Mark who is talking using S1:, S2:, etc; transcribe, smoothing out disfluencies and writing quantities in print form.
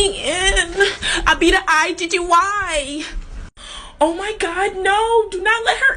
S1: me in. I'll be the IGGY. Oh my God, no, do not let her